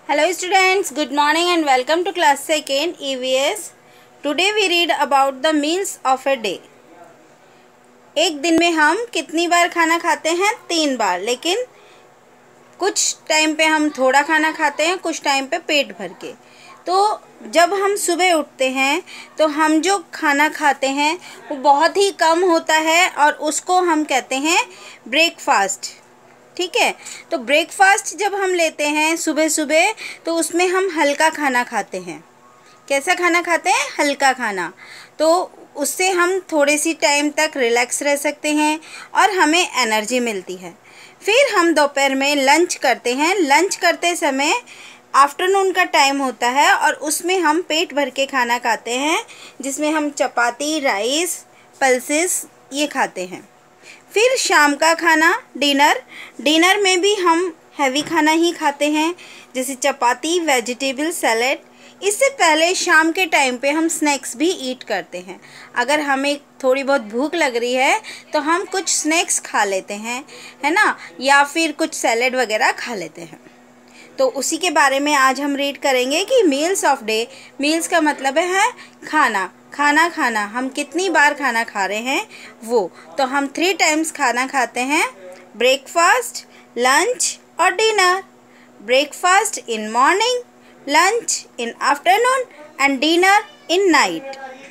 Hello students, good morning and welcome to class 2nd EVS. Today we read about the meals of a day. एक दिन में हम कितनी बार खाना खाते हैं? 3 बार, लेकिन कुछ टाइम पे हम थोड़ा खाना खाते हैं, कुछ टाइम पे पेट भर के। तो जब हम सुबह उठते हैं तो हम जो खाना खाते हैं वो बहुत ही कम होता है और उसको हम कहते हैं ब्रेकफास्ट। ठीक है, तो ब्रेकफास्ट जब हम लेते हैं सुबह सुबह तो उसमें हम हल्का खाना खाते हैं। कैसा खाना खाते हैं? हल्का खाना। तो उससे हम थोड़ी सी टाइम तक रिलैक्स रह सकते हैं और हमें एनर्जी मिलती है। फिर हम दोपहर में लंच करते हैं। लंच करते समय आफ्टरनून का टाइम होता है और उसमें हम पेट भर के खाना खाते हैं, जिसमें हम चपाती, राइस, पल्सेस ये खाते हैं। फिर शाम का खाना डिनर में भी हम हैवी खाना ही खाते हैं, जैसे चपाती, वेजिटेबल, सैलेड। इससे पहले शाम के टाइम पे हम स्नैक्स भी ईट करते हैं। अगर हमें थोड़ी बहुत भूख लग रही है तो हम कुछ स्नैक्स खा लेते हैं, है ना, या फिर कुछ सैलेड वगैरह खा लेते हैं। तो उसी के बारे में आज हम रीड करेंगे कि मील्स ऑफ डे। मील्स का मतलब है खाना। हम कितनी बार खाना खा रहे हैं वो। तो हम 3 टाइम्स खाना खाते हैं, ब्रेकफास्ट, लंच और dinner. Breakfast in morning, lunch in afternoon and dinner in night.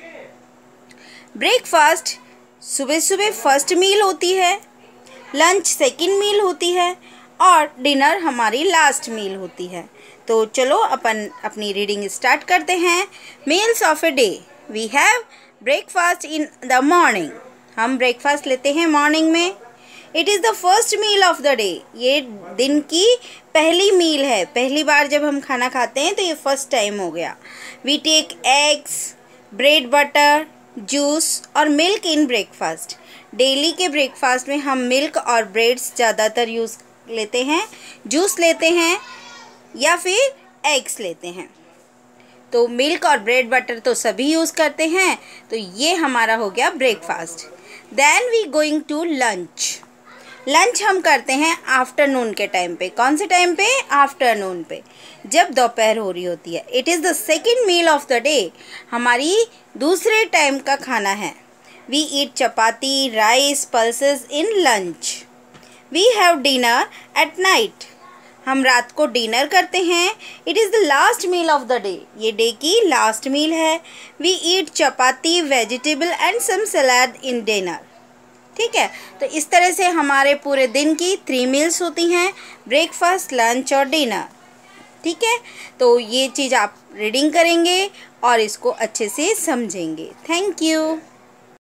Breakfast सुबह सुबह फर्स्ट मील होती है, लंच सेकंड मील होती है और डिनर हमारी लास्ट मील होती है। तो चलो अपन अपनी रीडिंग स्टार्ट करते हैं। Meals of a day, we have breakfast in the morning. हम ब्रेकफास्ट लेते हैं मॉर्निंग में। It is the first meal of the day, ये दिन की पहली मील है। पहली बार जब हम खाना खाते हैं तो ये फर्स्ट टाइम हो गया। We take eggs, bread, butter, juice और मिल्क इन ब्रेकफास्ट। डेली के ब्रेकफास्ट में हम मिल्क और ब्रेड्स ज़्यादातर यूज़ लेते हैं, जूस लेते हैं या फिर एग्स लेते हैं। तो मिल्क और ब्रेड बटर तो सभी यूज़ करते हैं। तो ये हमारा हो गया breakfast. Then we going to lunch. Lunch हम करते हैं आफ्टरनून के टाइम पे। कौन से टाइम पे? आफ्टरनून पे, जब दोपहर हो रही होती है। It is the second meal of the day, हमारी दूसरे टाइम का खाना है। We eat chapati, rice, pulses in lunch. We have dinner at night, हम रात को डिनर करते हैं। It is the last meal of the day, ये डे की लास्ट मील है। We eat chapati, vegetable and some salad in dinner. ठीक है, तो इस तरह से हमारे पूरे दिन की 3 मील्स होती हैं, ब्रेकफास्ट, लंच और डिनर। ठीक है, तो ये चीज़ आप रीडिंग करेंगे और इसको अच्छे से समझेंगे। Thank you.